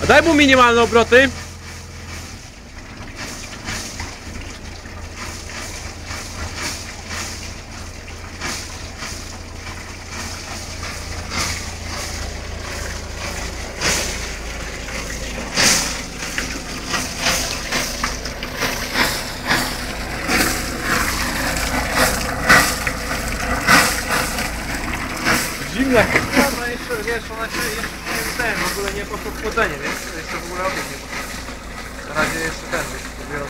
Daj mu minimalne obroty. Zimna. No jeszcze, wiesz, ona się jeszcze w ogóle nie poszło w chłodzenie, więc jeszcze w ogóle ogień nie poszło. Na razie jeszcze ten, dopiero